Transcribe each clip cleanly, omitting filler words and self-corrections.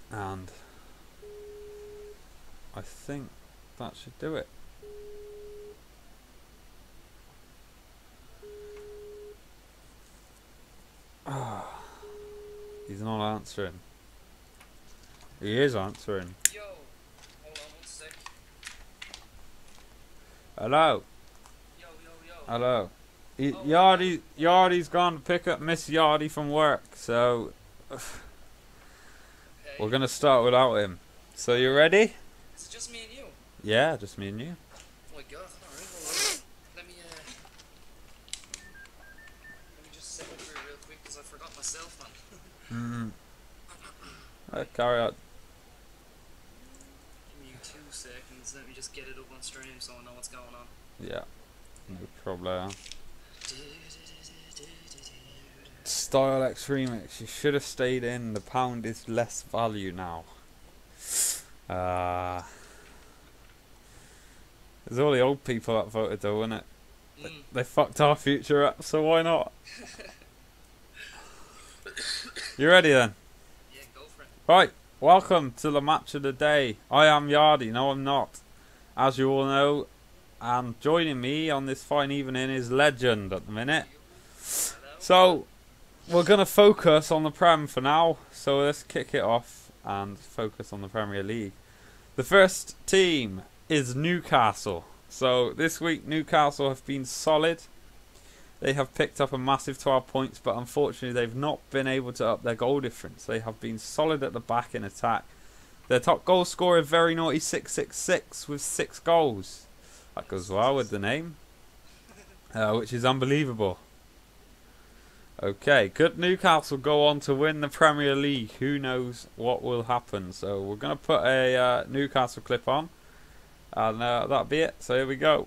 And I think that should do it. He's not answering. He is answering. Yo, hold on one sec. Hello. Yo. Hello. Yardy's gone to pick up Miss Yardy from work, so we're gonna start without him. So you ready? Is it just me and you? Yeah, just me and you. Oh my god, alright, hold on. Let me just set up here real quick because I forgot myself, man. Carry on. Give me 2 seconds, let me just get it up on stream so I know what's going on. Yeah, no problem. Style X Remix, you should have stayed in. The pound is less value now. There's all the old people that voted though, isn't it? They fucked our future up, so why not? You ready then? Yeah, go for it. Right, welcome to the match of the day. I am Yardy, no I'm not. As you all know, and joining me on this fine evening is Legend at the minute. So, we're going to focus on the Prem for now, so let's kick it off and focus on the Premier League. The first team is Newcastle. So, this week Newcastle have been solid. They have picked up a massive 12 points, but unfortunately they've not been able to up their goal difference. They have been solid at the back in attack. Their top goal scorer, Very Naughty 666 with 6 goals. That goes well with the name, which is unbelievable. Okay, could Newcastle go on to win the Premier League? Who knows what will happen? So we're going to put a Newcastle clip on, and that'll be it. So here we go.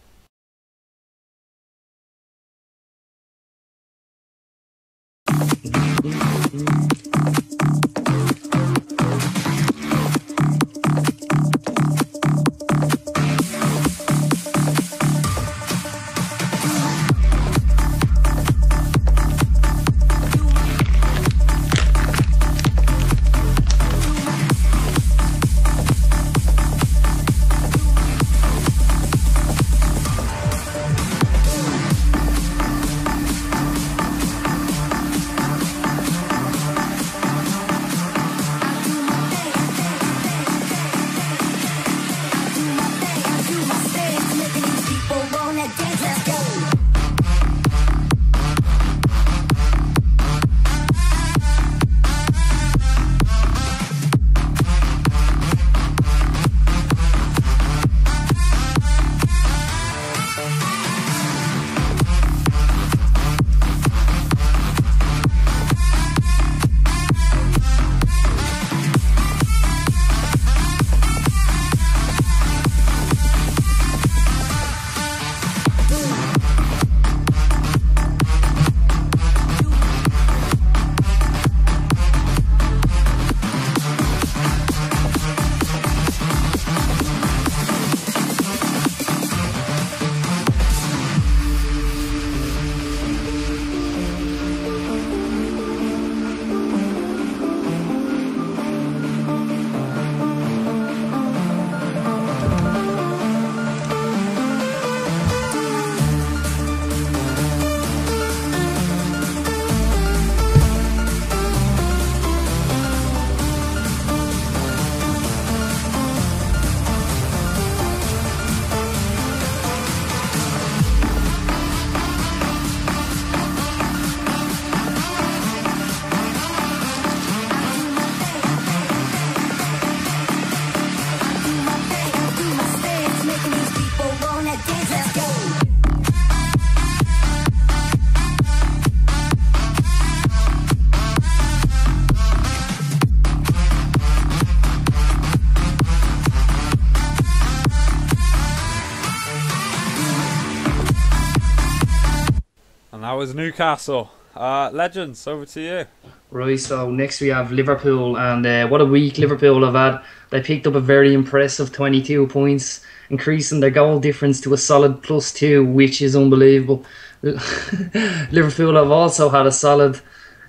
And that was Newcastle. Legends, over to you. Right, so next we have Liverpool, and what a week Liverpool have had. They picked up a very impressive 22 points, increasing their goal difference to a solid +2, which is unbelievable. Liverpool have also had a solid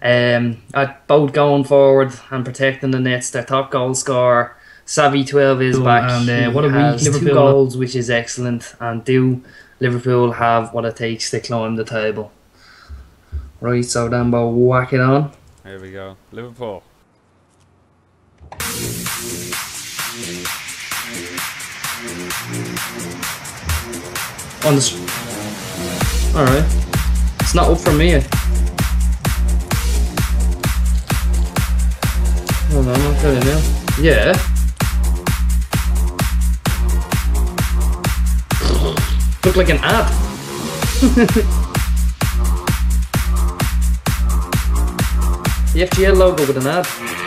At both going forward and protecting the nets, their top goal scorer, Savvy12 is back, and what a week Liverpool 2 goals, which is excellent. And do Liverpool have what it takes to climb the table? Right, so then we'll whack it on. Here we go, Liverpool. On the alright. It's not up for me. Hold on, I'll tell you now. Yeah. Look like an ad. The FGL logo with an ad.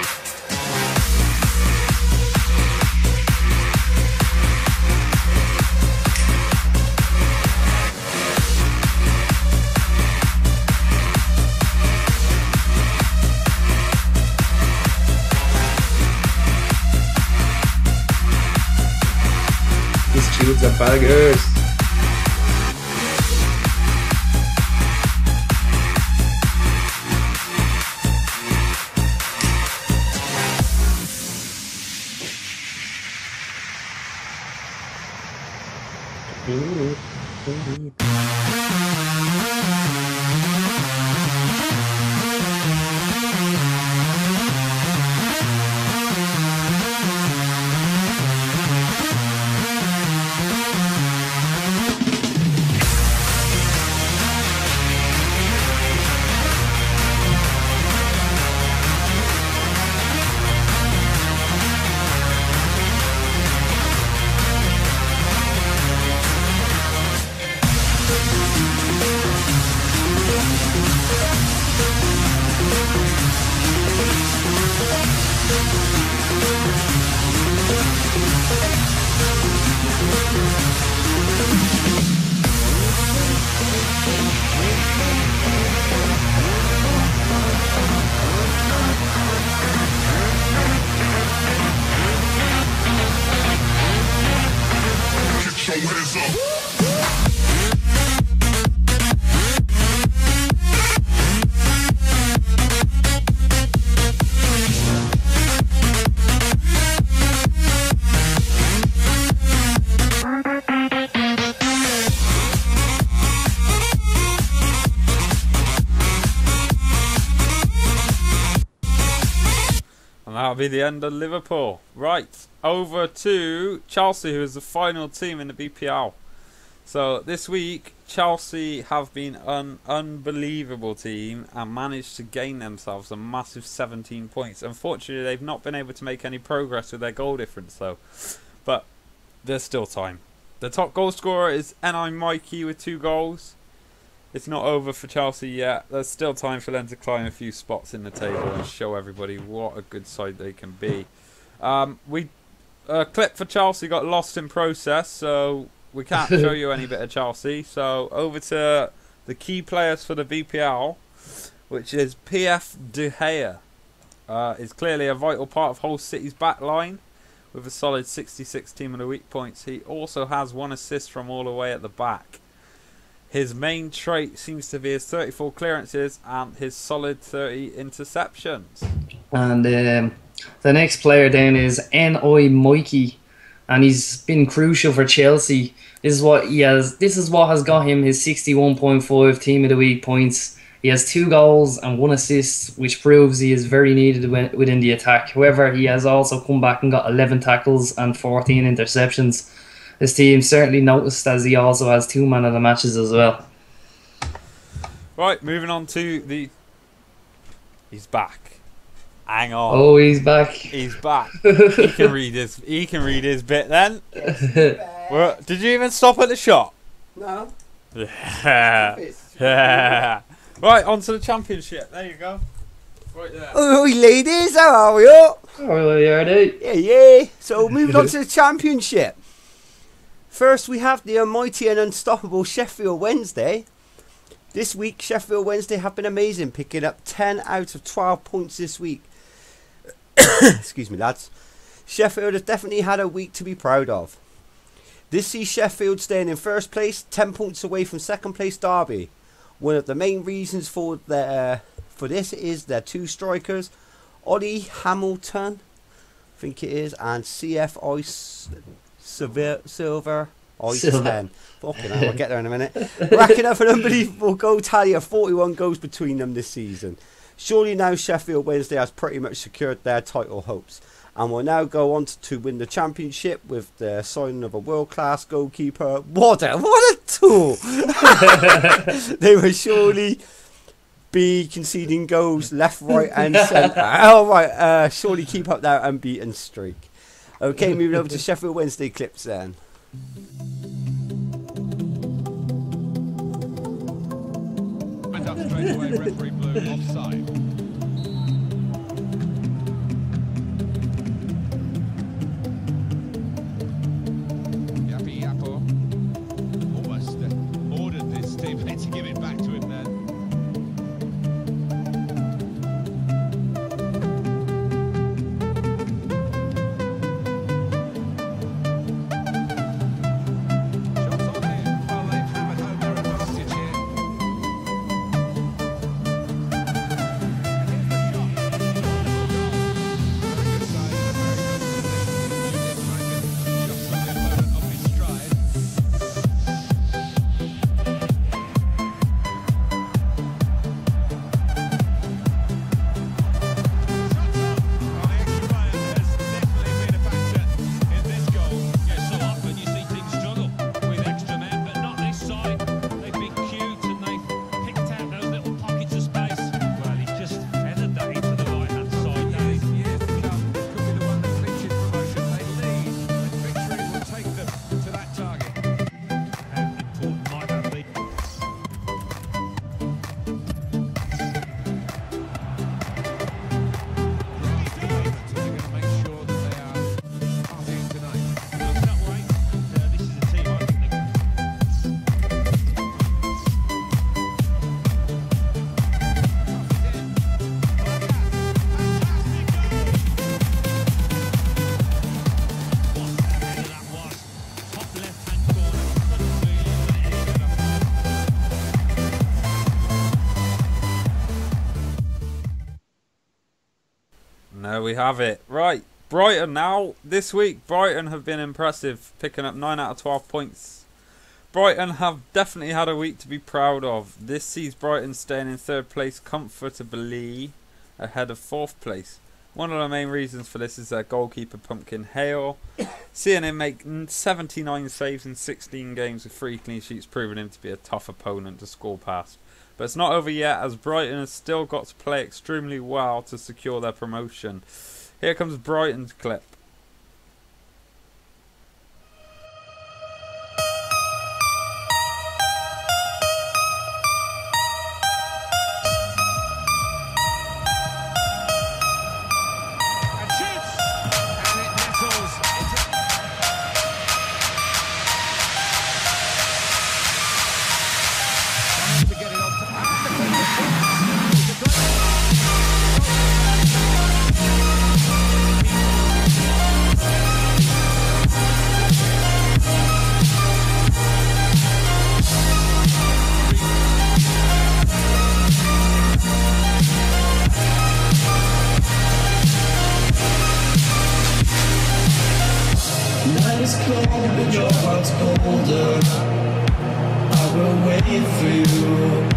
These tubes are baggers. That'll be the end of Liverpool. Right, over to Chelsea, who is the final team in the BPL. So this week, Chelsea have been an unbelievable team and managed to gain themselves a massive 17 points. Unfortunately, they've not been able to make any progress with their goal difference, though. But there's still time. The top goal scorer is N.I. Mikey with 2 goals. It's not over for Chelsea yet. There's still time for them to climb a few spots in the table and show everybody what a good side they can be. A clip for Chelsea got lost in process, so we can't show you any bit of Chelsea. So over to the key players for the BPL, which is PF De Gea. Is clearly a vital part of Hull City's back line with a solid 66 team of the week points. He also has 1 assist from all the way at the back. His main trait seems to be his 34 clearances and his solid 30 interceptions. And the next player then is N.I. Mikey, and he's been crucial for Chelsea. This is what he has. This is what has got him his 61.5 team of the week points. He has 2 goals and 1 assist, which proves he is very needed within the attack. However, he has also come back and got 11 tackles and 14 interceptions. His team certainly noticed, as he also has 2 man of the matches as well. Right, moving on to the... He's back. Hang on. Oh, he's back. He's back. He can read his. He can read his bit then. Well, did you even stop at the shop? No. Yeah. Yeah. Right, on to the championship. There you go. Right there. Oh, ladies, how are we? Oh, yeah. Yeah. So, moving on to the championship. First, we have the mighty and unstoppable Sheffield Wednesday. This week, Sheffield Wednesday have been amazing, picking up 10 out of 12 points this week. Excuse me, lads. Sheffield has definitely had a week to be proud of. This sees Sheffield staying in first place, 10 points away from second place Derby. One of the main reasons for this is their two strikers, Ollie Hamilton, I think it is, and CFI Silver. Ice 10. Fucking hell, I'll get there in a minute. Racking up an unbelievable goal tally of 41 goals between them this season. Surely now Sheffield Wednesday has pretty much secured their title hopes and will now go on to win the championship with the signing of a world-class goalkeeper. What a tool! They will surely be conceding goals left, right and centre. Oh, right, surely keep up that unbeaten streak. Okay, moving over to Sheffield Wednesday clips then. Went up straight away, referee blew offside. Yappy Yappo almost ordered his teammate to give it back to him then. There we have it. Right, Brighton now. This week, Brighton have been impressive, picking up 9 out of 12 points. Brighton have definitely had a week to be proud of. This sees Brighton staying in 3rd place comfortably ahead of 4th place. One of the main reasons for this is their goalkeeper Pumpkin Hale. Seeing him make 79 saves in 16 games with 3 clean sheets, proving him to be a tough opponent to score past. But it's not over yet, as Brighton has still got to play extremely well to secure their promotion. Here comes Brighton's clip. Nice cold, but your heart's colder. I will wait for you.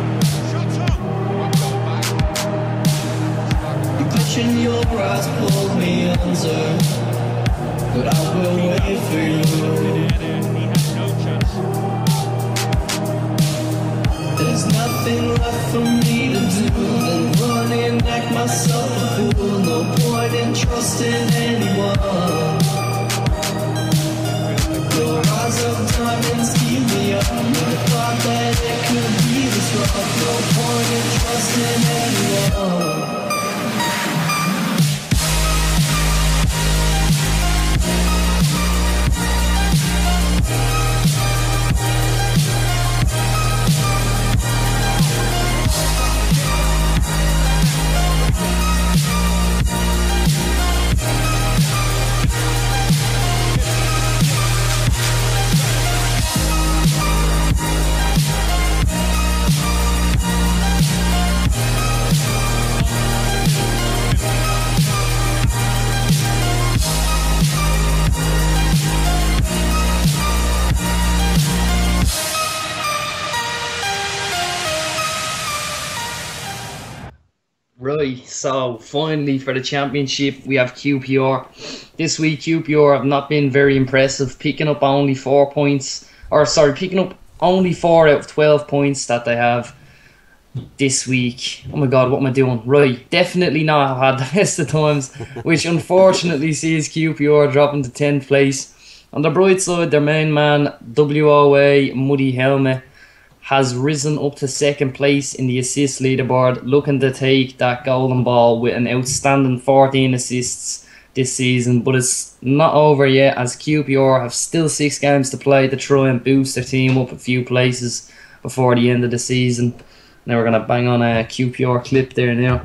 The glitch in your eyes pulled me under, but I will wait for you. There's nothing left for me to do than run and act myself a fool. No point in trusting anyone. Your eyes of diamonds keep me up. Never thought that it could be this rough. No point in trusting anyone. Right, so finally for the championship we have QPR. This week QPR have not been very impressive, picking up only 4 points, picking up only 4 out of 12 points that they have this week. Oh my god, what am I doing? Right, definitely not had the best of times, which unfortunately sees QPR dropping to 10th place. On the bright side, their main man, WOA Muddy Helmet, has risen up to 2nd place in the assist leaderboard, looking to take that golden ball with an outstanding 14 assists this season. But it's not over yet, as QPR have still 6 games to play to try and boost their team up a few places before the end of the season. Now we're going to bang on a QPR clip there now.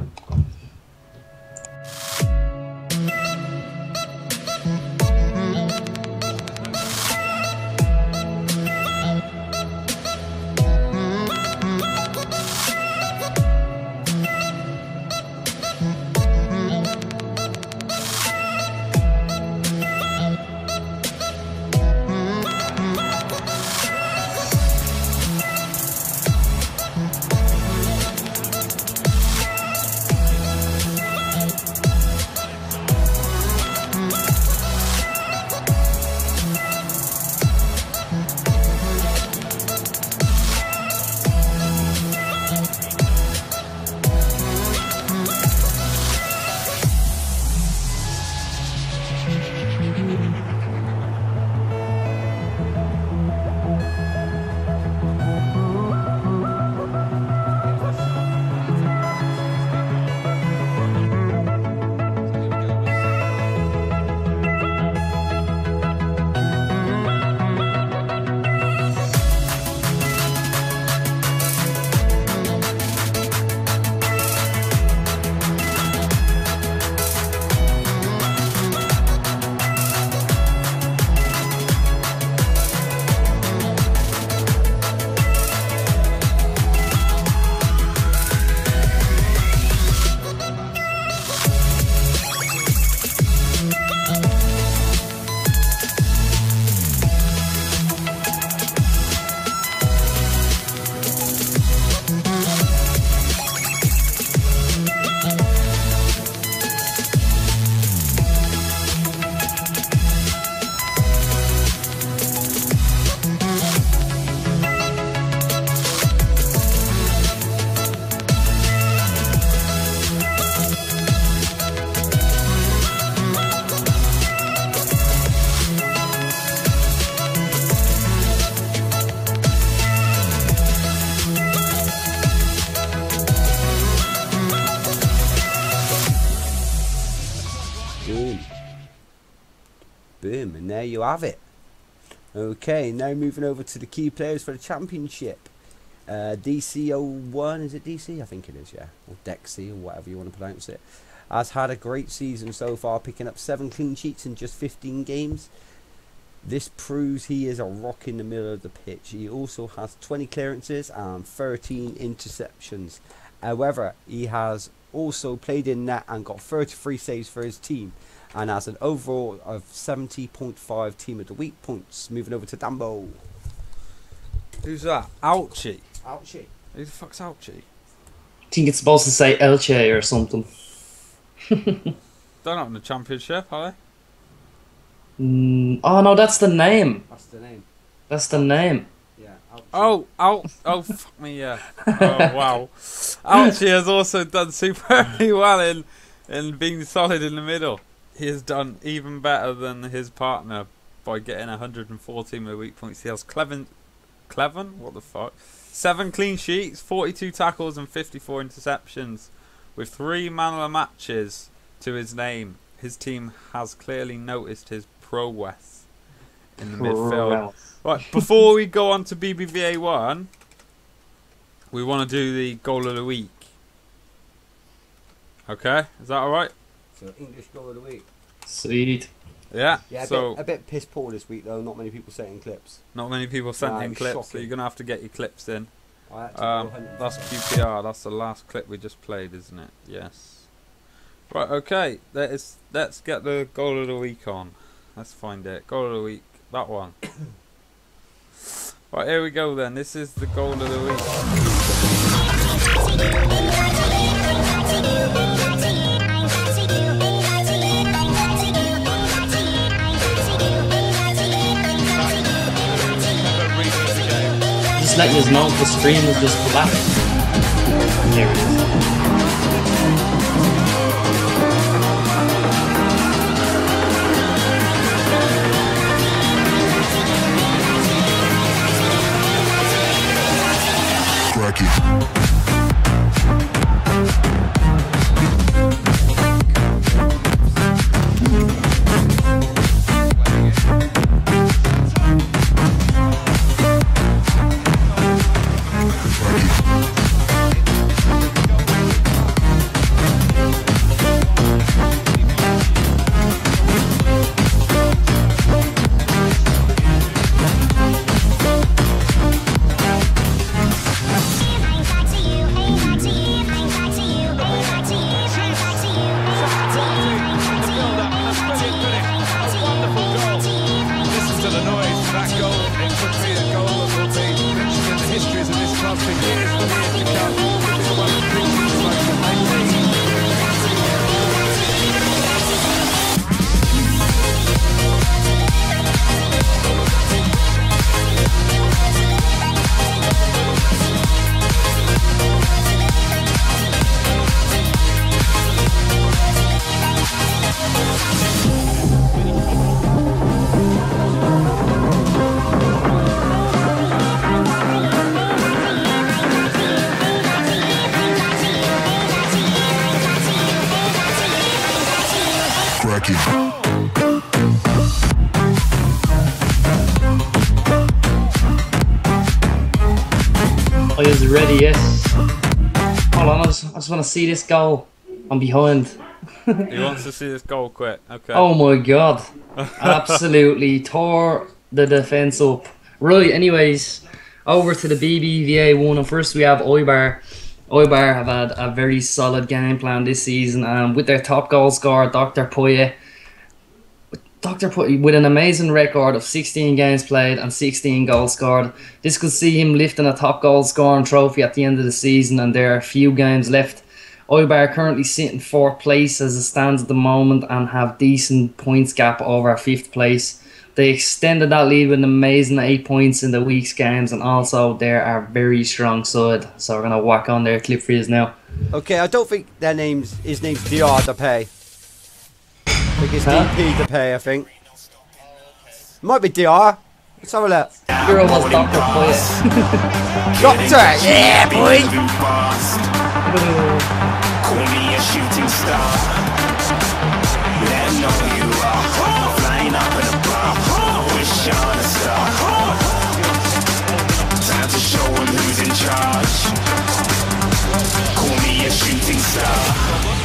Boom, and there you have it. Okay, now moving over to the key players for the championship. DC01, is it DC? I think it is, yeah. Or Dexy, or whatever you want to pronounce it. Has had a great season so far, picking up 7 clean sheets in just 15 games. This proves he is a rock in the middle of the pitch. He also has 20 clearances and 13 interceptions. However, he has also played in net and got 33 saves for his team, and has an overall of 70.5 Team of the Week points. Moving over to Dambo. Who's that? Ouchie. Ouchie. Who the fuck's Ouchie? I think it's supposed to say Elche or something. They're not in the championship, are Oh no, that's the name. That's the name. That's the name. Yeah. they? Oh, fuck me, yeah. Oh, wow. Ouchie has also done superbly well in being solid in the middle. He has done even better than his partner by getting 114 with weak points. He has Cleven? What the fuck? 7 clean sheets, 42 tackles and 54 interceptions. With 3 man of the matches to his name, his team has clearly noticed his prowess in the midfield. Right, before we go on to BBVA 1, we want to do the goal of the week. Okay, is that alright? So English goal of the week. Sweet. Yeah. Yeah, So a bit piss poor this week though. Not many people sent in clips. not many people sent Nah, in it's clips, so shocking. you're gonna have to get your clips in. I had to go 100. That's QPR. That's the last clip we just played, isn't it? Yes. Right. Okay. Let's get the goal of the week on. Let's find it. Goal of the week. That one. Right. Here we go then. This is the goal of the week. just letting us know if the stream is just collapsed. There it is. Oh, is ready, yes. Hold on, I just want to see this goal. I'm behind. He wants to see this goal quick. Okay. Oh my god. Absolutely tore the defence up. Right, anyways, over to the BBVA one. And first we have Oibar. Oibar have had a very solid game plan this season, with their top goal scorer, Dr. Poye. Dr. Poye, with an amazing record of 16 games played and 16 goals scored. This could see him lifting a top goal scoring trophy at the end of the season, and there are a few games left. Oibar currently sit in 4th place as it stands at the moment and have decent points gap over 5th place. They extended that lead with an amazing 8 points in the week's games, and also they are a very strong side. So we're going to whack on their clip for you now. Okay, I don't think his name's DR Depay. I think it's DP Depay, I think. Might be DR. Let's have a look. Hero was Dr. Poye. Doctor! Yeah, boy! Call me a shooting star. Let 'em know you are flying up in a bar. Wish on a star. Time to show 'em who's in charge. Call me a shooting star.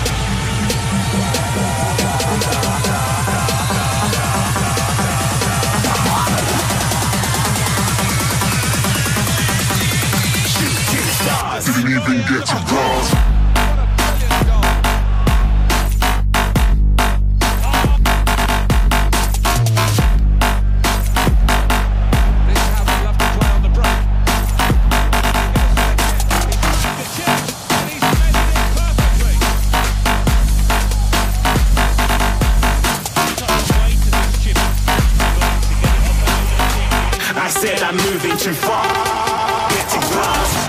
Didn't even get to cross. I said I'm moving too far. Getting close.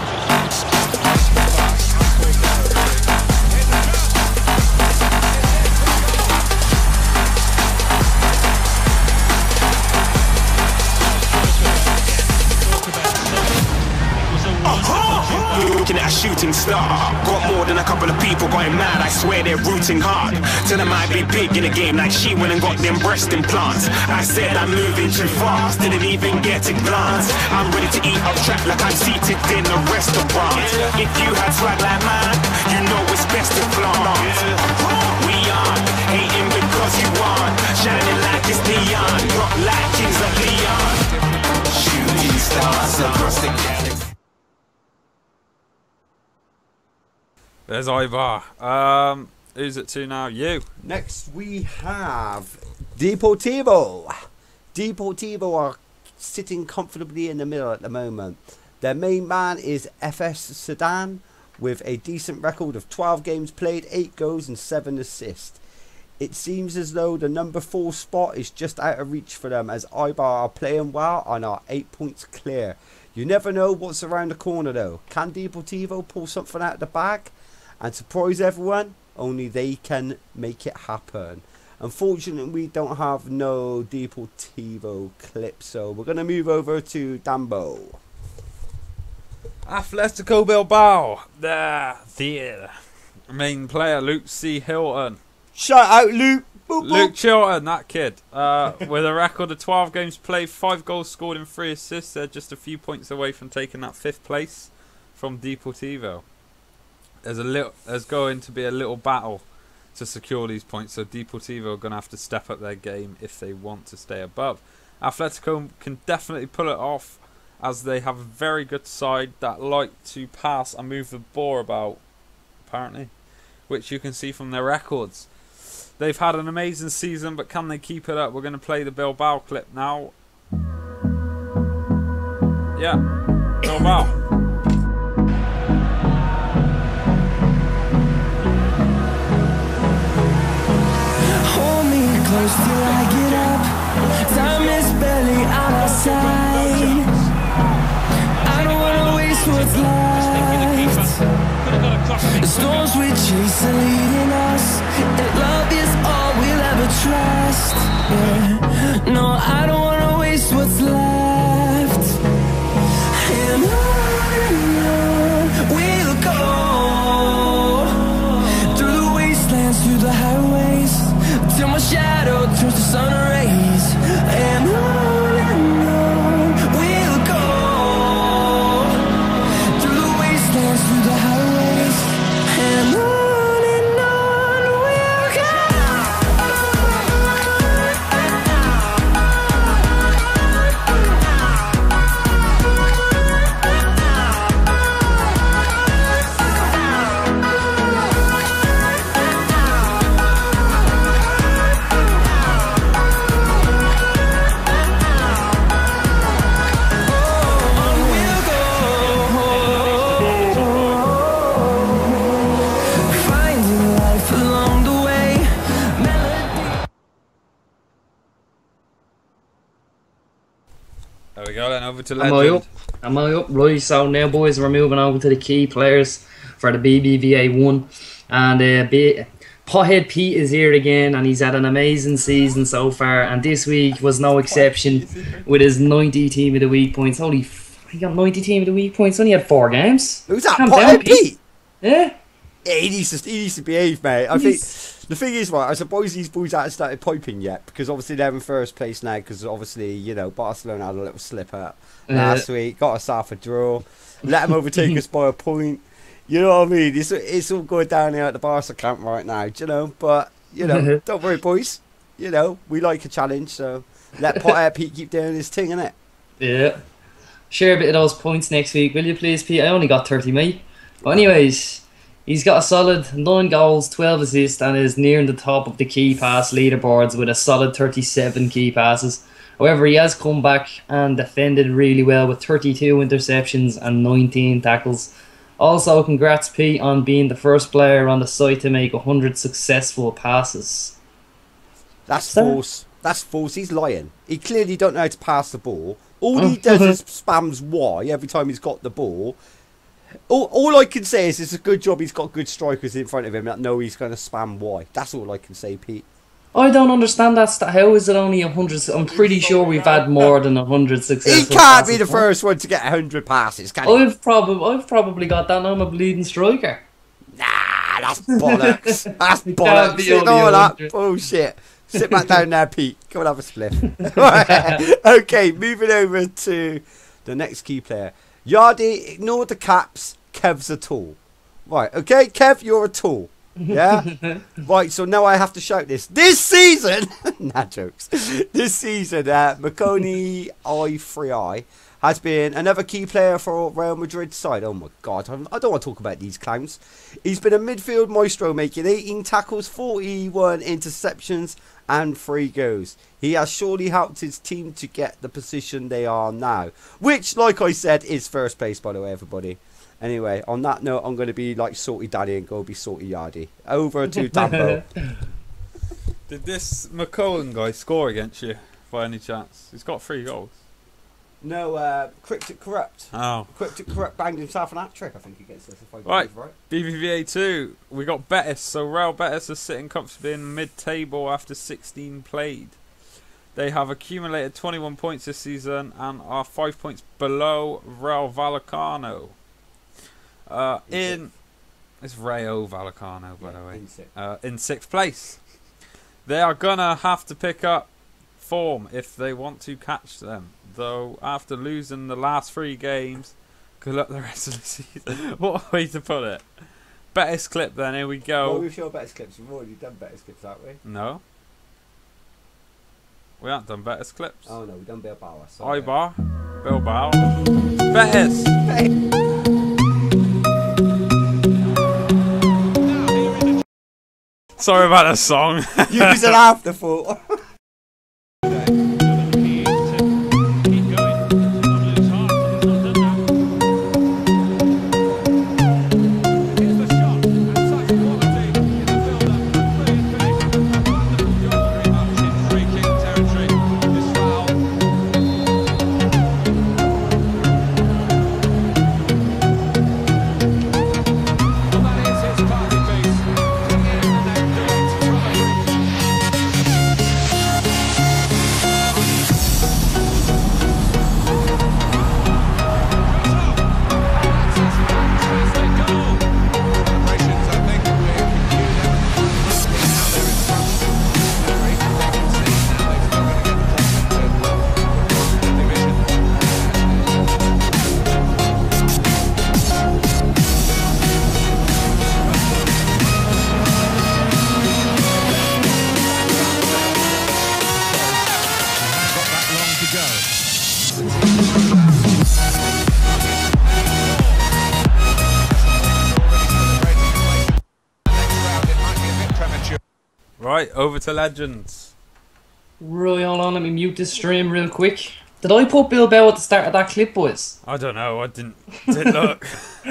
Looking at a shooting star. Got more than a couple of people going mad. I swear they're rooting hard. Tell them I'd be big in the game like she went and got them breast implants. I said I'm moving too fast. Didn't even get a glance. I'm ready to eat up track like I'm seated in a restaurant. If you had swag like mine, you know it's best to flaunt. We aren't hating because you aren't shining like it's neon. Rock like Kings of Leon. Shooting stars across the galaxy. There's Ivar. Who's it to now? You. Next we have Deportivo. Deportivo are sitting comfortably in the middle at the moment. Their main man is FS Sedan with a decent record of 12 games played, 8 goals and 7 assists. It seems as though the number 4 spot is just out of reach for them, as Ibar are playing well and are 8 points clear. You never know what's around the corner, though. Can Deportivo pull something out of the bag and surprise everyone? Only they can make it happen. Unfortunately, we don't have no Deportivo clip, so we're going to move over to Dambo. Atletico Bilbao. The main player, Luke C. Hilton. Shout out, Luke. Boop, boop. Luke Chilton, that kid. With a record of 12 games played, 5 goals scored and 3 assists. They're just a few points away from taking that 5th place from Deportivo. There's going to be a little battle to secure these points, so Deportivo are going to have to step up their game if they want to stay above. Atletico can definitely pull it off, as they have a very good side that like to pass and move the ball about, apparently, which you can see from their records. They've had an amazing season, but can they keep it up? We're going to play the Bilbao clip now. Yeah, Bilbao. Hold me close till I get up. Time is barely on our side. I don't wanna waste what's left. The storms we chase are leading us, and love is all we'll ever trust. Yeah. No, I don't wanna waste what's left. And on we'll go, through the wastelands, through the highways, till my shadow turns to sun rays. And on we'll go, through the wastelands, through the highways. And on we'll go. Finding life along the way. There we go, then over to Am I Legend. up? Am I up? Right, so now, boys, we're moving over to the key players for the BBVA 1. And Pothead Pete is here again, and he's had an amazing season so far. And this week was no exception with his 90 Team of the Week points. Holy he got 90 Team of the Week points. Only had 4 games. Who's that? Calm Pothead down, Pete? Yeah? Yeah, he needs to behave, mate. I think the thing is, right, I suppose these boys haven't started piping yet, because obviously they're in first place now, because obviously, you know, Barcelona had a little slip up last week, got us half a draw, let them overtake us by a point. You know what I mean? It's all going down here at the Barca camp right now, do you know? But, you know, don't worry, boys. You know, we like a challenge, so let Pothead Pete keep doing his thing, innit? Yeah. Share a bit of those points next week, will you please, Pete? I only got 30, mate. But anyways, he's got a solid 9 goals, 12 assists, and is nearing the top of the key pass leaderboards with a solid 37 key passes. However, he has come back and defended really well with 32 interceptions and 19 tackles. Also, congrats, Pete, on being the first player on the site to make 100 successful passes. That's false. That's false. He's lying. He clearly don't know how to pass the ball. All he does is spams Y every time he's got the ball. All I can say is it's a good job he's got good strikers in front of him that know he's going to spam Y. That's all I can say, Pete. I don't understand that. How is it only 100? I'm pretty sure we've had more than 100 successful He can't be passes. the first one to get 100 passes, can he? I've probably got that. I'm a bleeding striker. Nah, that's bollocks. That's He can't bollocks. be Sit only all that 100. bullshit. Sit back down there, Pete. Come and have a spliff. Right. Okay, moving over to the next key player. Yardy, ignore the caps. Kev's a tool. Right, okay, Kev, you're a tool. Yeah? Right, so now I have to shout this. This season, nah, jokes. This season, Makoni I3I has been another key player for Real Madrid's side. Oh my God, I don't want to talk about these clowns. He's been a midfield maestro, making 18 tackles, 41 interceptions, and 3 goals. He has surely helped his team to get the position they are now, which, like I said, is first place, by the way, everybody. Anyway, on that note, I'm going to be like Salty Daddy and go be Salty Yardy. Over to Dambo. Did this McCullen guy score against you by any chance? He's got 3 goals. No, Cryptic Corrupt. Oh. Cryptic Corrupt banged himself an hat trick, I think, against us, if I Right. believe right. BBVA 2. We got Betis. So Real Betis are sitting comfortably in mid-table after 16 played. They have accumulated 21 points this season and are 5 points below Real Vallecano. It's Rayo Vallecano, by the way. In sixth place. They are gonna have to pick up form if they want to catch them. Though after losing the last 3 games, good luck the rest of the season. What a way to put it. Betis clip then. Here we go. Well, we've shown Betis clips. We've already done Betis clips, haven't we? No. We haven't done Betis clips. Oh no, we've done Bilbao. Ibar, Bilbao, Betis. Sorry about the song. Use an afterthought. Right, over to Legends. Right, hold on, let me mute this stream real quick. Did I put Bilbao at the start of that clip, boys? I don't know, I didn't look.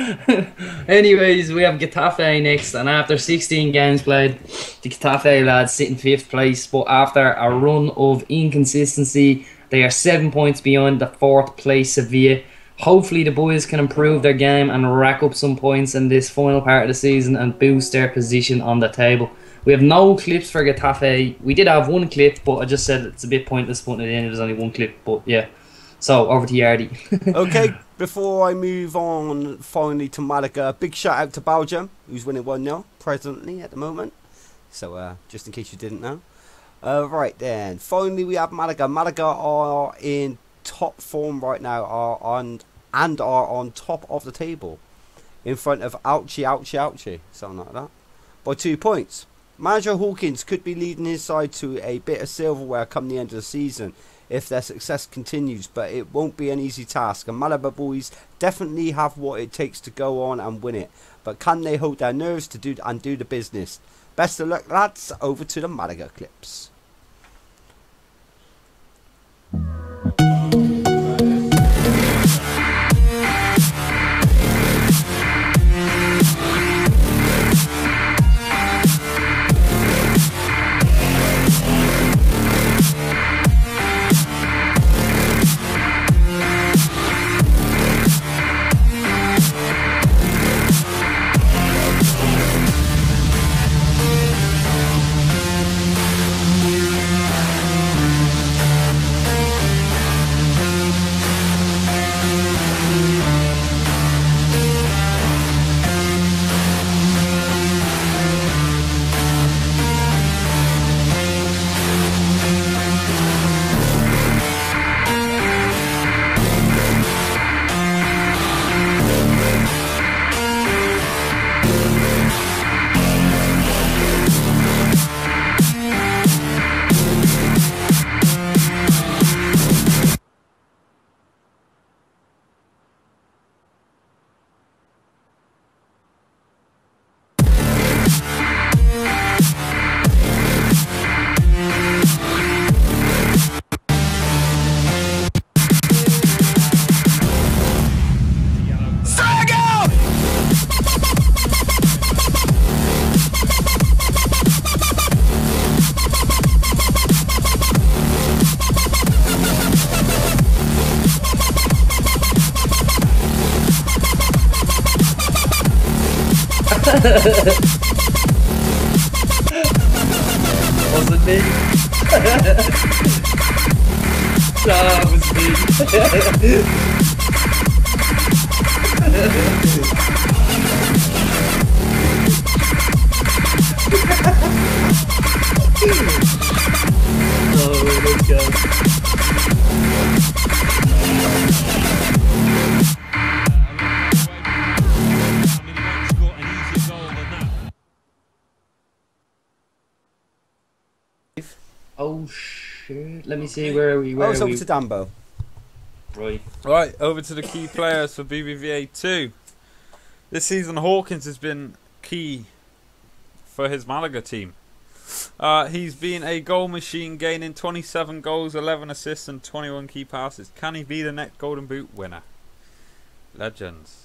Anyways, we have Getafe next, and after 16 games played, the Getafe lads sit in 5th place, but after a run of inconsistency, they are 7 points behind the 4th place Sevilla. Hopefully the boys can improve their game and rack up some points in this final part of the season and boost their position on the table. We have no clips for Getafe. We did have 1 clip, but I just said it's a bit pointless putting it in. There's only 1 clip, but yeah. So, over to Yardy. Okay, before I move on finally to Malaga, big shout out to Belgium, who's winning 1-0 presently at the moment. So, just in case you didn't know. Right then, finally we have Malaga. Malaga are in top form right now, are on top of the table. In front of Ouchie, something like that. By 2 points. Manager Hawkins could be leading his side to a bit of silverware come the end of the season if their success continues, but it won't be an easy task, and Malaga boys definitely have what it takes to go on and win it, but can they hold their nerves to do the business? Best of luck, lads. Over to the Malaga clips. Wasn't me. That was me. Oh, let's go. Oh shit! Let me see where are we? Where it's are over we? to Dambo. Right. Right, over to the key players for BBVA 2. This season, Hawkins has been key for his Malaga team. He's been a goal machine, gaining 27 goals, 11 assists and 21 key passes. Can he be the next Golden Boot winner? Legends.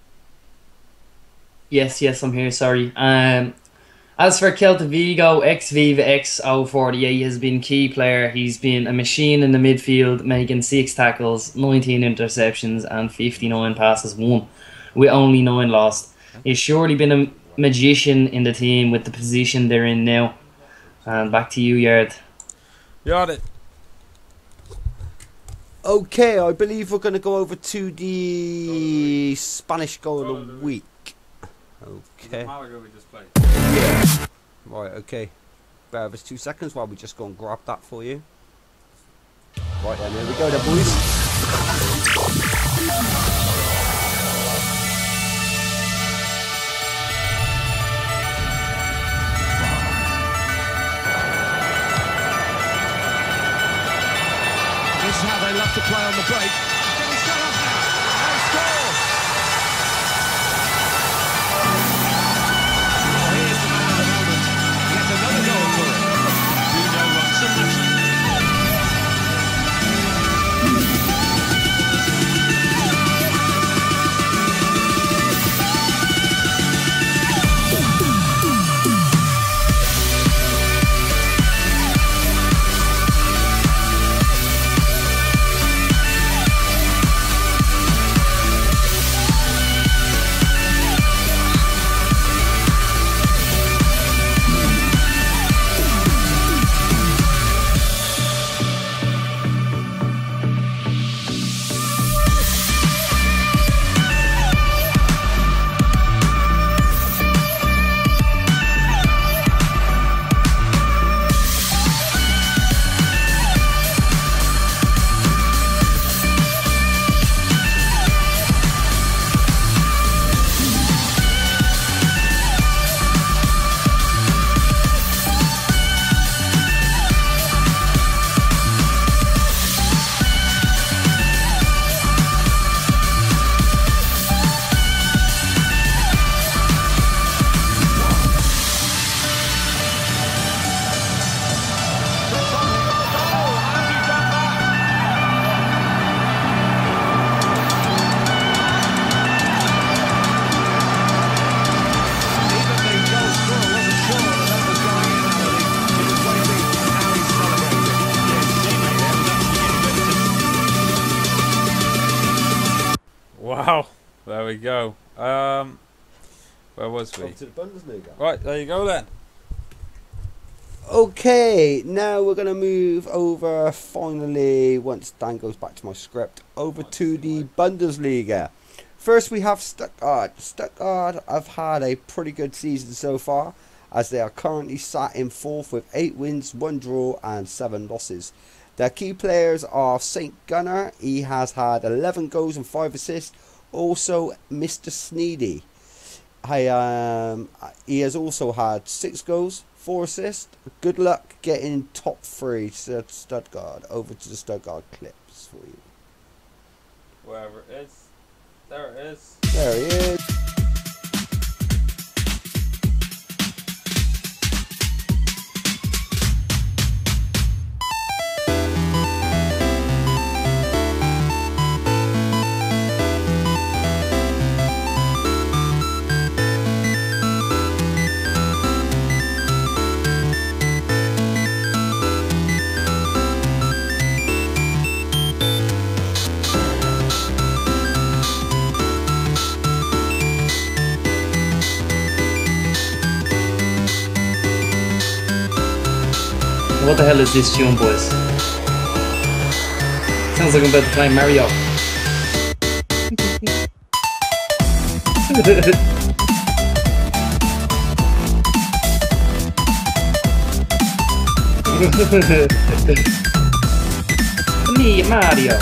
Yes, I'm here. Sorry. As for Celta Vigo, ex-Viva, ex-048 has been key player. He's been a machine in the midfield, making 6 tackles, 19 interceptions and 59 passes won, with only 9 lost. He's surely been a magician in the team with the position they're in now. And back to you, Yard. Got it. Okay, I believe we're going to go over to the Spanish goal of the week. Okay. Malaga we just played. Yeah. Right, okay. Bear with us 2 seconds while we just go and grab that for you. Right then, here we go then, boys. This is how they love to play on the break. Can he shut up now? And score! Well, here's the man of the moment. Yet another goal for him. 2-0 run submission. Wow, there we go. Where was we? Over to the Bundesliga. Right, there you go then. Okay, now we're going to move over, finally, once Dan goes back to my script, over to the Bundesliga. First we have Stuttgart. Stuttgart have had a pretty good season so far, as they are currently sat in 4th with 8 wins, 1 draw and 7 losses. Their key players are St. Gunnar. He has had 11 goals and 5 assists. Also Mr. Sneedy. He has also had 6 goals, 4 assists. Good luck getting top 3 Stuttgart. Over to the Stuttgart clips for you. Wherever it is. There it is. There he is. what the hell is this tune, boys? Sounds like I'm about to play Mario. Me, Mario.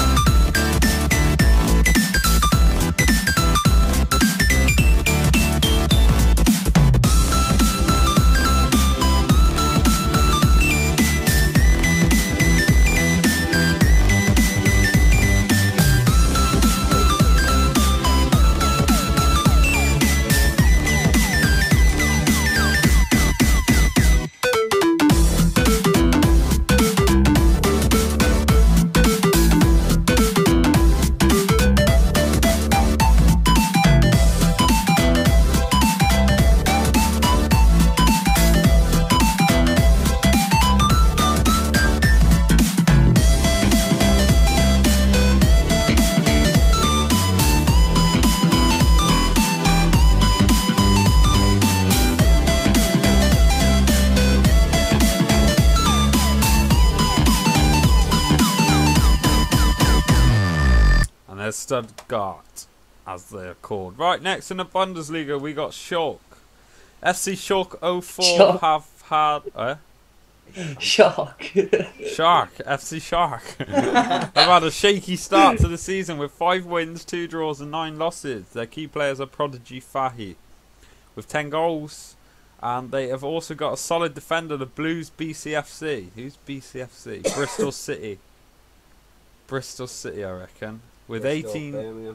Stuttgart, as they're called. Right, next in the Bundesliga, we got Schalke. FC Schalke 04 have had... Shark. FC Shark. They've had a shaky start to the season with 5 wins, 2 draws and 9 losses. Their key players are Prodigy Fahy with 10 goals. And they have also got a solid defender, the Blues BCFC. Who's BCFC? Bristol City. Bristol City, I reckon. With 18,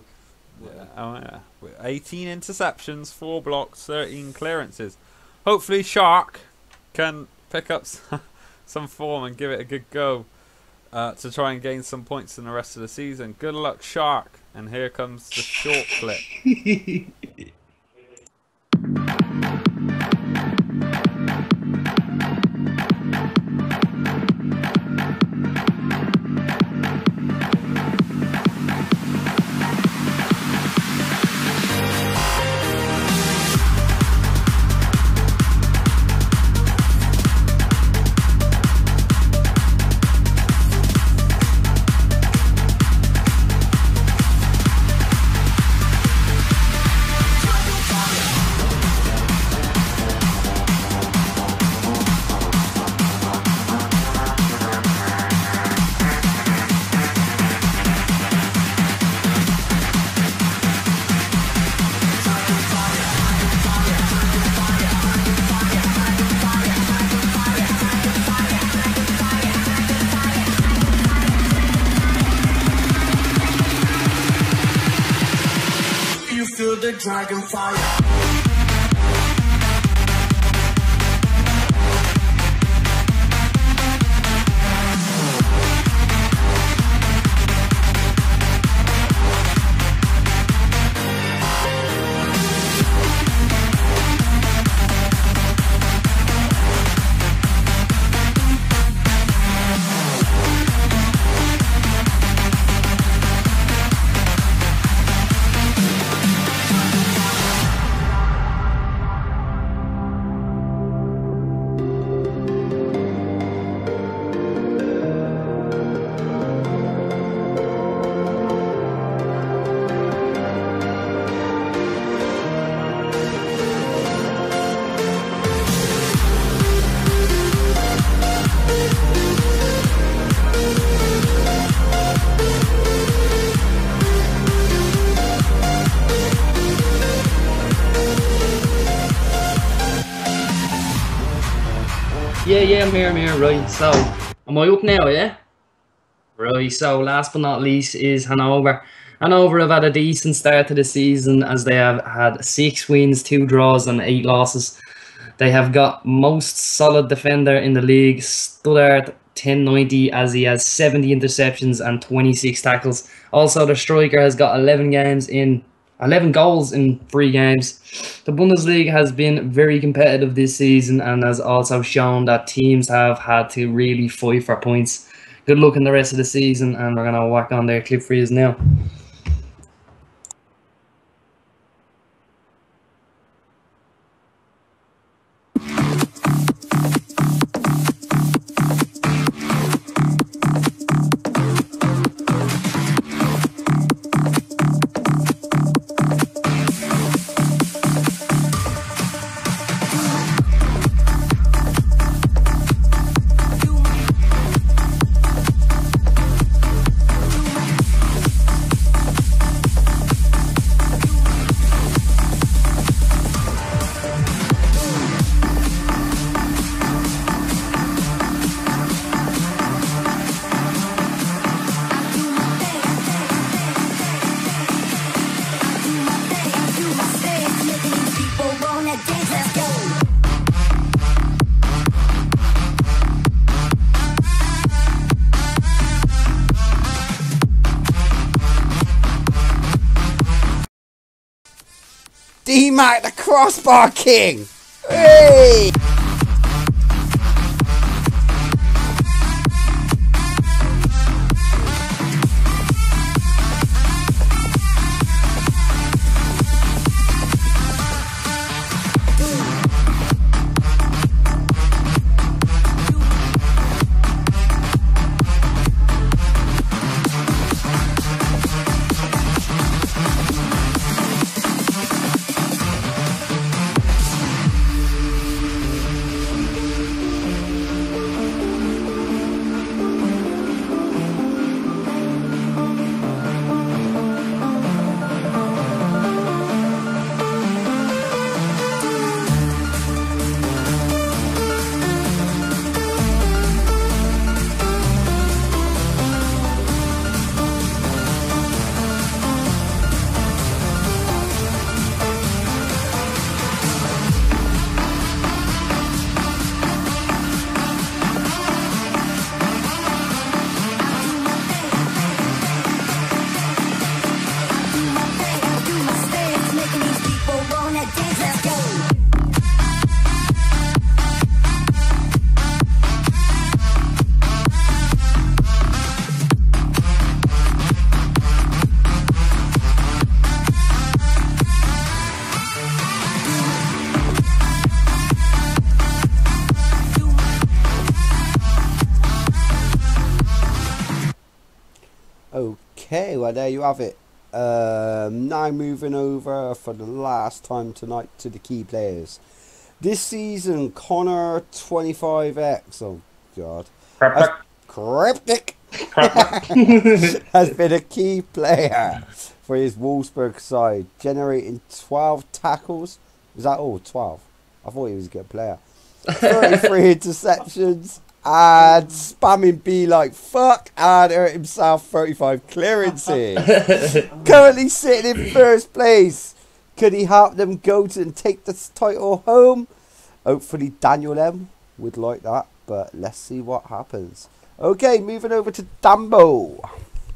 with 18 interceptions, 4 blocks, 13 clearances. Hopefully Shark can pick up some form and give it a good go to try and gain some points in the rest of the season. Good luck, Shark. And here comes the short clip. The dragon fire. Yeah, I'm here, right, so, am I up now, yeah? Right, so last but not least is Hanover. Hanover have had a decent start to the season as they have had 6 wins, 2 draws and 8 losses. They have got most solid defender in the league, Stuttgart 1090, as he has 70 interceptions and 26 tackles. Also, the striker has got 11 goals in 3 games. The Bundesliga has been very competitive this season and has also shown that teams have had to really fight for points. Good luck in the rest of the season, and we're going to whack on their clip for you now. D-Mac, the crossbar king. Hey! Okay, well there you have it. Now moving over for the last time tonight to the key players. This season, Connor 25X, oh god, Cryptic has been a key player for his Wolfsburg side, generating 12 tackles. Is that all? 12? I thought he was a good player. 33 interceptions and spamming B like fuck and hurt himself 35 clearances. Currently sitting in first place. Could he help them go to and take this title home? Hopefully Daniel M would like that, but let's see what happens. Okay, moving over to Dambo.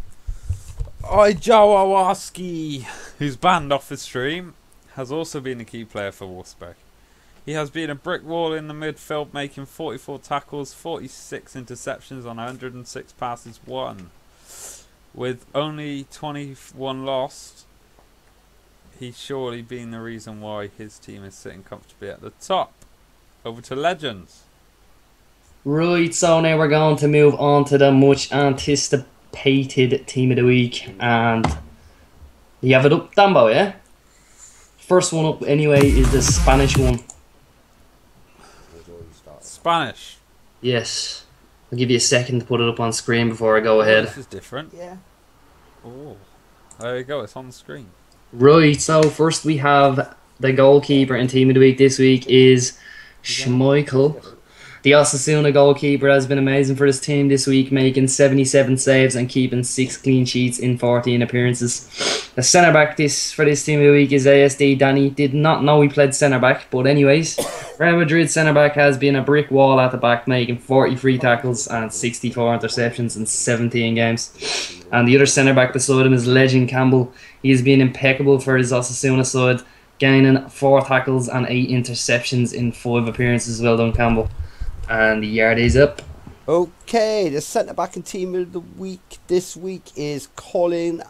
Jawawarski, who's banned off the stream, has also been a key player for Wolfsburg. He has been a brick wall in the midfield, making 44 tackles, 46 interceptions on 106 passes won. With only 21 lost, he's surely been the reason why his team is sitting comfortably at the top. Over to Legends. Right, so now we're going to move on to the much anticipated team of the week. And you have it up, Dambo, yeah? First one up anyway is the Spanish one. Spanish. Yes. I'll give you a second to put it up on screen before I go ahead. This is different. Yeah. Oh, there you go. It's on the screen. Right, so first we have the goalkeeper in team of the week this week is Schmeichel. The Osasuna goalkeeper has been amazing for his team this week, making 77 saves and keeping 6 clean sheets in 14 appearances. The centre-back for this team of the week is ASD Danny. Did not know he played centre-back, but anyways, Real Madrid centre-back has been a brick wall at the back, making 43 tackles and 64 interceptions in 17 games. And the other centre-back beside him is Legend Campbell. He has been impeccable for his Osasuna side, gaining 4 tackles and 8 interceptions in 5 appearances. Well done, Campbell. And the yard is up. Okay, the centre back and team of the week this week is Colin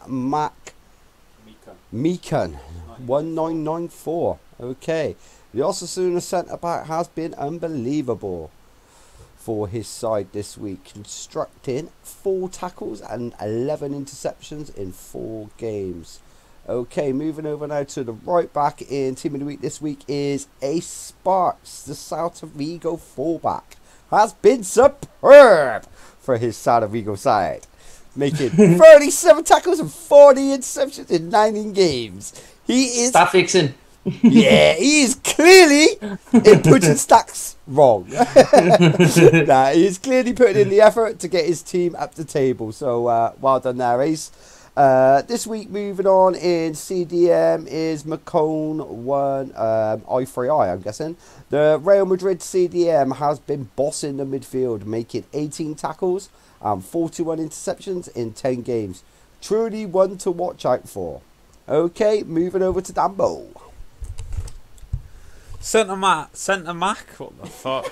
Meekan 1994. Okay, the Osasuna centre back has been unbelievable for his side this week, constructing 4 tackles and 11 interceptions in 4 games. Okay, moving over now to the right back in team of the week this week is Ace Sparks, the Celta Vigo fullback. Has been superb for his Celta Vigo side, making 37 tackles and 40 interceptions in 19 games. He is... Stop fixing. Yeah, he is clearly putting stacks wrong. Nah, he is clearly putting in the effort to get his team up the table. So, well done there, Ace. This week, moving on in CDM is Macone 1 I3I, I'm guessing. The Real Madrid CDM has been bossing the midfield, making 18 tackles and 41 interceptions in 10 games. Truly one to watch out for. Okay, moving over to Dambo. Centre Mac, what the fuck?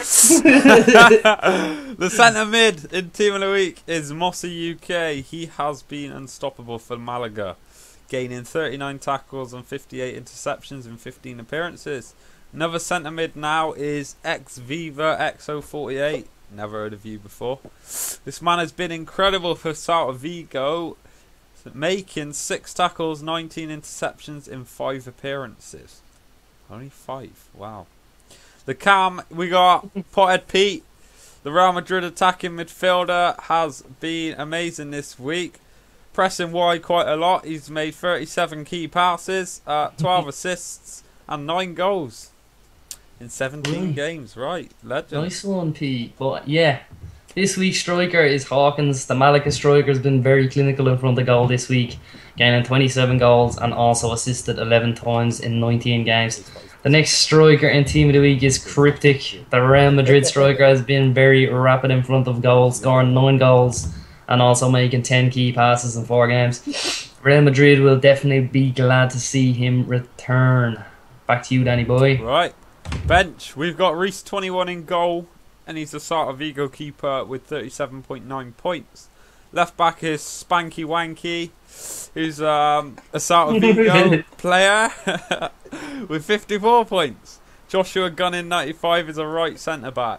The centre mid in Team of the Week is Mossy UK. He has been unstoppable for Malaga, gaining 39 tackles and 58 interceptions in 15 appearances. Another centre mid now is Viva XO48. Never heard of you before. This man has been incredible for Celta Vigo, making 6 tackles, 19 interceptions in 5 appearances. Only 5. Wow. The cam, we got Potted Pete. The Real Madrid attacking midfielder has been amazing this week. Pressing wide quite a lot. He's made 37 key passes, 12 assists and 9 goals in 17 games. Right, legend. Nice one, Pete. But yeah, this week's striker is Hawkins. The Malaga striker has been very clinical in front of goal this week, gaining 27 goals and also assisted 11 times in 19 games. The next striker in Team of the Week is Cryptic. The Real Madrid striker has been very rapid in front of goal, scoring 9 goals and also making 10 key passes in 4 games. Real Madrid will definitely be glad to see him return. Back to you, Danny boy. Right, bench. We've got Reece 21 in goal, and he's the Celta Vigo keeper with 37.9 points. Left back is Spanky Wanky, who's a Celta Vigo player with 54 points. Joshua Gunning 95 is a right centre back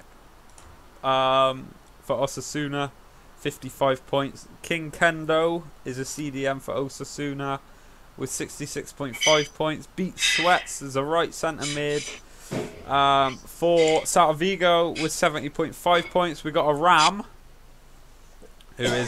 for Osasuna, 55 points. King Kendo is a CDM for Osasuna with 66.5 points. Beat Sweats is a right centre mid for Celta Vigo with 70.5 points. We got a Ram, who is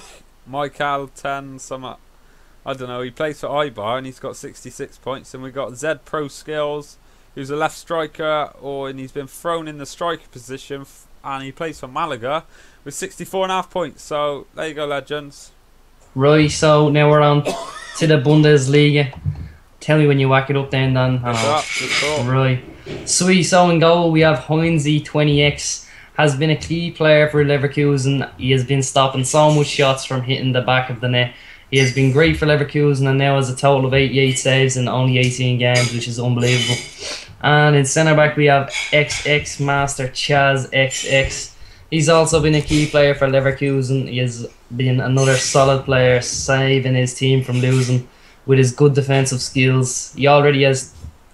Michael 10 something. I don't know. He plays for Eibar and he's got 66 points. And we got Zed Pro Skills, who's a left striker, and he's been thrown in the striker position, and he plays for Malaga with 64.5 points. So there you go, legends. Right, so now we're on to the Bundesliga. Tell me when you whack it up then, Dan. Right. Sweet, so in goal we have Heinze 20x. Has been a key player for Leverkusen. He has been stopping so much shots from hitting the back of the net. He has been great for Leverkusen and now has a total of 88 saves in only 18 games, which is unbelievable. And in centre back we have XX Master Chaz XX. He's also been a key player for Leverkusen. He has been another solid player, saving his team from losing with his good defensive skills. He already has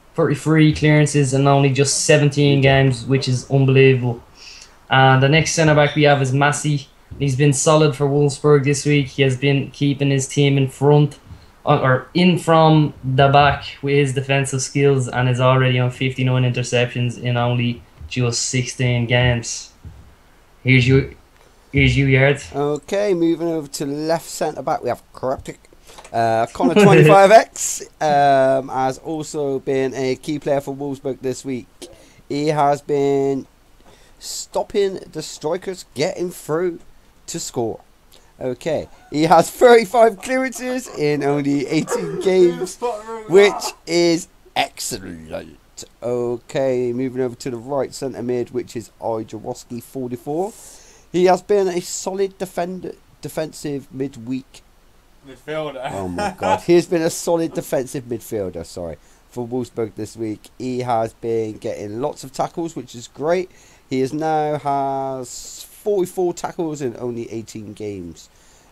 33 clearances in only just 17 games, which is unbelievable. And the next centre back we have is Massey. He's been solid for Wolfsburg this week. He has been keeping his team in front, or in from the back with his defensive skills, and is already on 59 interceptions in only just 16 games. Here's you, Yard. Okay, moving over to left centre back, we have Cryptic. Connor 25x has also been a key player for Wolfsburg this week. He has been stopping the strikers getting through to score. Okay, he has 35 clearances in only 18 games, which is excellent. Okay, moving over to the right centre mid, which is Jaworski 44. He has been a solid defensive midweek midfielder. Oh my god, he's been a solid defensive midfielder, for Wolfsburg this week. He has been getting lots of tackles, which is great. He now has 44 tackles in only 18 games.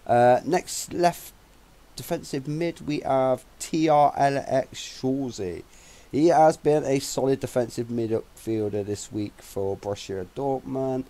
Next left defensive mid, we have TRLX Schulze. He has been a solid defensive midfielder this week for Borussia Dortmund.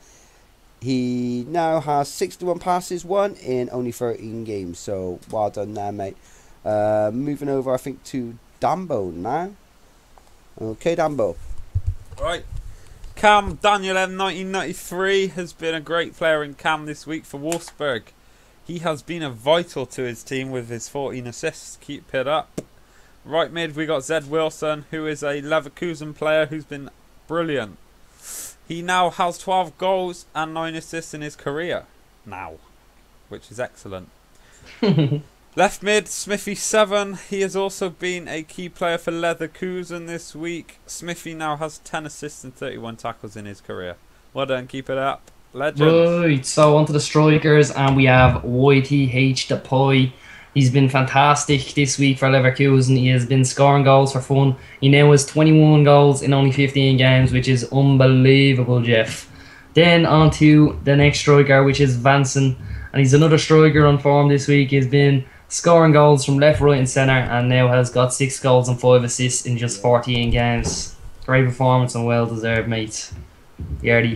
He now has 61 passes won in only 13 games, so well done there, mate. Moving over, I think, to Dambo now. Okay, Dambo. Right. Cam Daniel M 1993 has been a great player in Cam this week for Wolfsburg. He has been a vital to his team with his 14 assists. Keep it up. Right mid, we got Zed Wilson, who is a Leverkusen player who's been brilliant. He now has 12 goals and 9 assists in his career now, which is excellent. Left mid, Smithy 7. He has also been a key player for Leverkusen this week. Smithy now has 10 assists and 31 tackles in his career. Well done, keep it up. Legend. Right, so on to the strikers, and we have YTH the Pie. He's been fantastic this week for Leverkusen. He has been scoring goals for fun. He now has 21 goals in only 15 games, which is unbelievable, Jeff. Then on to the next striker, which is Vanson. And he's another striker on form this week. He's been scoring goals from left, right and centre, and now has got 6 goals and 5 assists in just 14 games. Great performance and well deserved, mate. Yardy.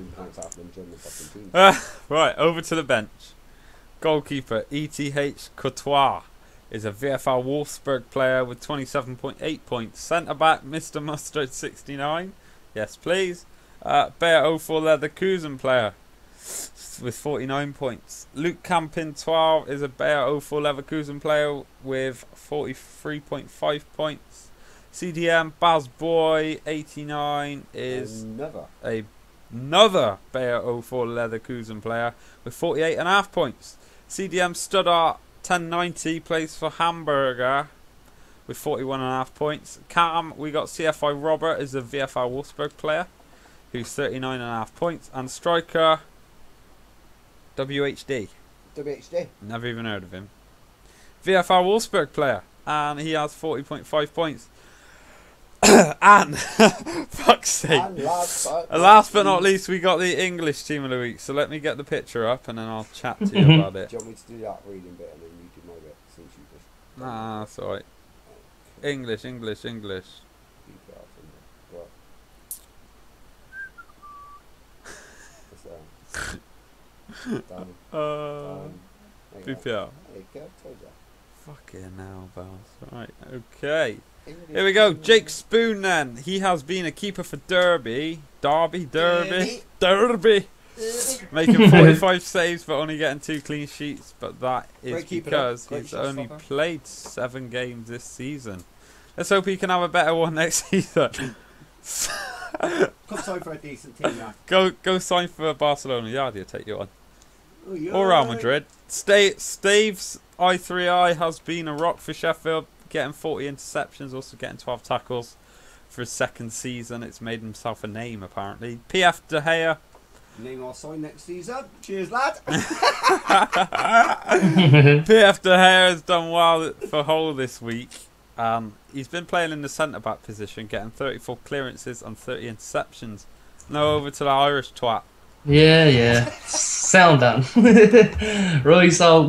Right, over to the bench. Goalkeeper ETH Courtois is a VfL Wolfsburg player with 27.8 points. Centre back Mr. Mustard 69. Yes, please. Bayer 04 Leverkusen player with 49 points. Luke Campin 12 is a Bayer 04 Leverkusen player with 43.5 points. CDM Baz Boy 89 is another Bayer 04 Leverkusen player with 48.5 points. CDM Studart 1090 plays for Hamburger with 41.5 points. Cam, we got CFI Robert is a VfL Wolfsburg player who's 39.5 points. And striker WHD. Never even heard of him. VfL Wolfsburg player, and he has 40.5 points. And fuck's sake. And last but not least, we got the English team of the week. So let me get the picture up and then I'll chat to you about it. Do you want me to do that reading bit and then you do my bit since you just... Nah, that's alright. English. PPL. Fucking hell, Bals. Right, okay. Here we go. Jake Spoon then. He has been a keeper for Derby. Making 45 saves but only getting 2 clean sheets. But that is because he's only played 7 games this season. Let's hope he can have a better one next season. Come sign for a decent team now. Go sign for Barcelona. Yardy will take you on. Or Real Madrid. Staves I3I has been a rock for Sheffield, getting 40 interceptions, also getting 12 tackles for his second season. It's made himself a name apparently. PF De Gea. Name I'll sign next season. Cheers, lad. PF De Gea has done well for Hull this week. He's been playing in the centre-back position, getting 34 clearances and 30 interceptions. Now over to the Irish twat. Yeah. Sound down. Right, so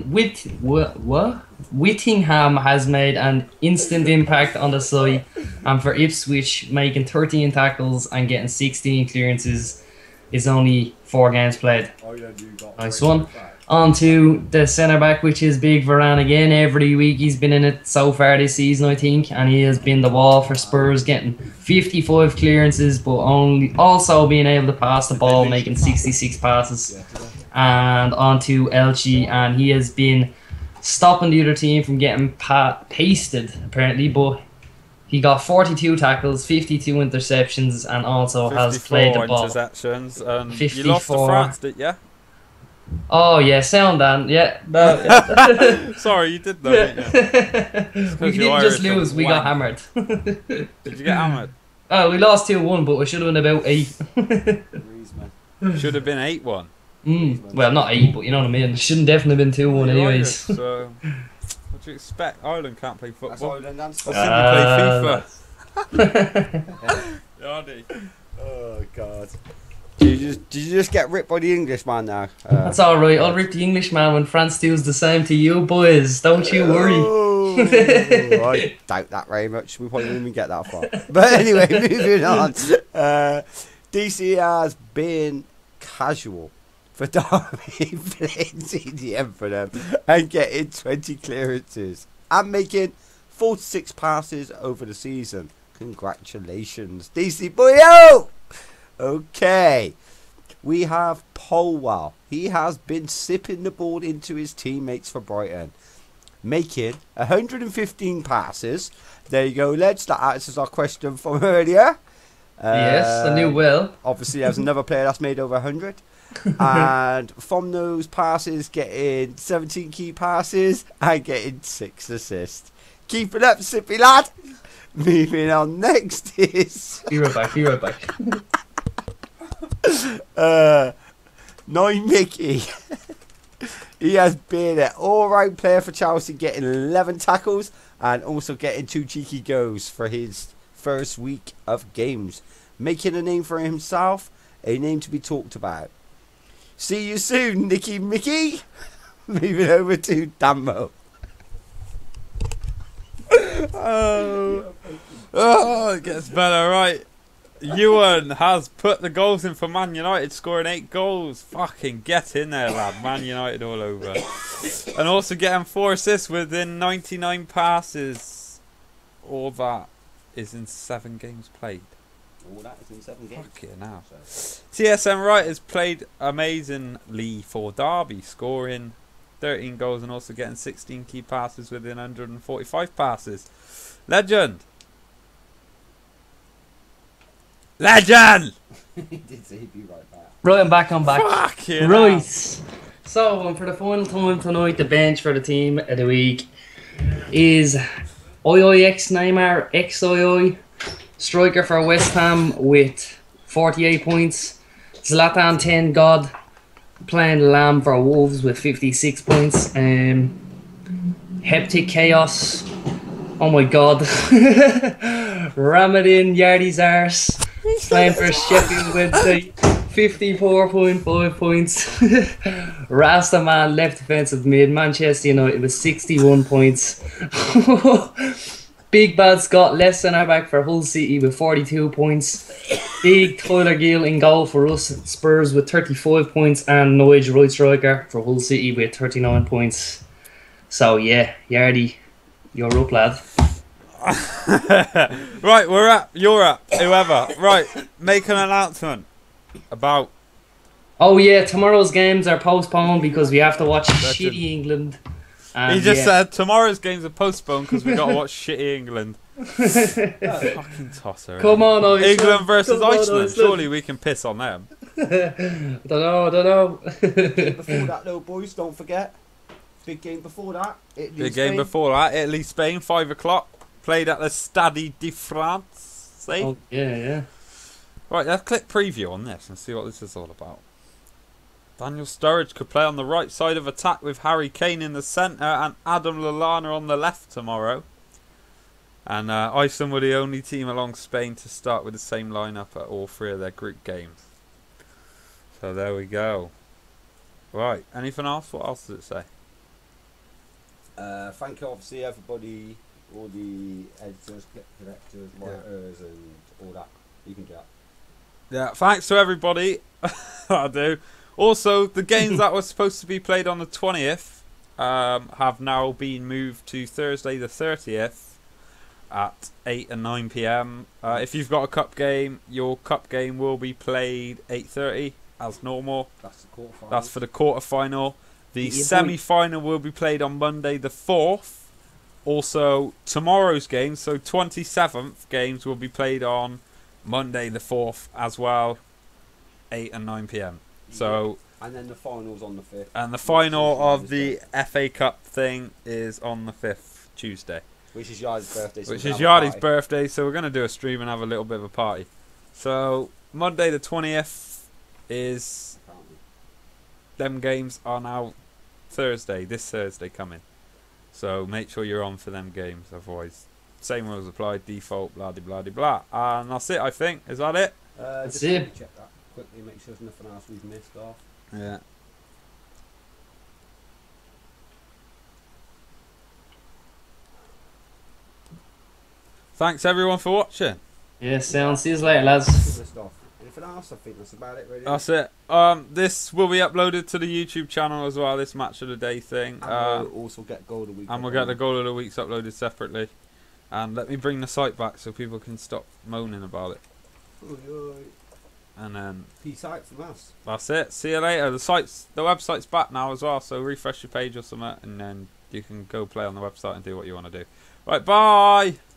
Whittingham has made an instant impact on the side, and for Ipswich, making 13 tackles and getting 16 clearances is only 4 games played. Nice one. On to the centre back, which is Big Varane again. Every week he's been in it so far this season, I think, and he has been the wall for Spurs, getting 55 clearances, but also being able to pass the ball, making 66 passes. And on to Elche, and he has been stopping the other team from getting pasted apparently, but he got 42 tackles, 52 interceptions, and also has played the ball. 54 interceptions, and 54. you lost to France, did you? Oh yeah, sound Dan. Yeah. No, yeah. Sorry, you did though, didn't you? We didn't just lose, we got hammered. Did you get hammered? Oh, we lost 2-1, but we should have been about 8. Should have been 8-1. Well, not 8, but you know what I mean. It shouldn't definitely have been 2-1 anyways. So, what do you expect? Ireland can't play football. Ireland and They play FIFA. Yardy. Oh God. Did you just get ripped by the Englishman now? That's alright, I'll rip the Englishman when France does the same to you boys. Don't you worry. I doubt that very much. We probably won't even get that far. But anyway, moving on. DC has been casual for Derby, playing CDM for them and getting 20 clearances and making 46 passes over the season. Congratulations, DC boyo! Okay, we have Polwell. He has been sipping the ball into his teammates for Brighton, making 115 passes. There you go, Ledge. That answers our question from earlier. Yes, I knew well. Obviously, there's another player that's made over 100. And from those passes, getting 17 key passes and getting 6 assists. Keep it up, Sippy lad. Moving on, next is... Be right back. 9 Mickey. He has been an all-round player for Chelsea, getting 11 tackles and also getting 2 cheeky goals for his first week of games. Making a name for himself, a name to be talked about. See you soon, Nicky Mickey. Moving over to Damo. Oh, it gets better, right? Ewan has put the goals in for Man United, scoring 8 goals. Fucking get in there, lad. Man United all over. And also getting 4 assists within 99 passes. All that is in 7 games played. All that is in 7 games. Fucking hell. TSM Wright has played amazingly for Derby, scoring 13 goals and also getting 16 key passes within 145 passes. Legend! Legend! He did say he'd be right back. Right, I'm back. I'm back. Fucking Right. hell. So, for the final time tonight, the bench for the team of the week is IIX Neymar XII, striker for West Ham with 48 points. Zlatan 10 God, playing Lamb for Wolves with 56 points. Heptic Chaos, oh my god. Ramadan Yardy's arse, playing for Sheffield Wednesday, 54.5 points. Rastaman left defensive mid, Manchester United with 61 points. Big Bad Scott left centre back for Hull City with 42 points. Big Tyler Gill in goal for us Spurs with 35 points, and Nigel right striker for Hull City with 39 points. So yeah, Yardy, you're up, lad. Right, we're up. You're up. Whoever. Right, make an announcement about. Oh yeah, tomorrow's games are postponed because we have to watch Legend. shitty England. He just said tomorrow's games are postponed because we got to watch shitty England. Fucking tosser. Come on, Iceland. England versus Come on, Iceland. Iceland. Surely we can piss on them. Don't know. Before that, though, boys, don't forget. Big game before that. Italy, Big game Spain. before that. Italy, Spain, 5 o'clock. Played at the Stade de France. See? Oh, yeah. Right, let's click preview on this and see what this is all about. Daniel Sturridge could play on the right side of attack with Harry Kane in the centre and Adam Lallana on the left tomorrow. And Iceland were the only team along Spain to start with the same lineup at all 3 of their group games. So there we go. Right, anything else? What else does it say? Thank you, obviously, everybody, all the editors, connectors, monitors, and all that. You can do that. Yeah, thanks to everybody. I do. Also, the games that were supposed to be played on the 20th have now been moved to Thursday the 30th at 8 and 9 p.m. If you've got a cup game, your cup game will be played 8:30 as normal. That's the quarterfinal. That's for the quarterfinal. The Yeah, boy. semi-final will be played on Monday the 4th. Also, tomorrow's games, so 27th games, will be played on Monday the 4th as well, 8 and 9 p.m. So, and then the finals on the 5th. and the final of the FA Cup thing is on the 5th, Tuesday. Which is Yardi's birthday. So Which we'll is have a Yardi's party. birthday, so we're going to do a stream and have a little bit of a party. So, Monday the 20th is... Apparently. Them games are now Thursday, this Thursday coming. So, make sure you're on for them games, otherwise... Same rules apply, default, blah, blah, blah, blah. And that's it, I think. Is that it? Just it. let me check that quickly, make sure there's nothing else we've missed off. Yeah. Thanks everyone for watching. Yeah, sound. See you later, lads. List off. Anything else? I think that's about it, really. That's it. This will be uploaded to the YouTube channel as well, this match of the day thing. And we'll also get goal of the week. And we'll get the goal of the weeks uploaded separately. And let me bring the site back so people can stop moaning about it. And then Peace out from us. that's it. See you later. The website's back now as well, so refresh your page or something, and then you can go play on the website and do what you want to do. Right, bye.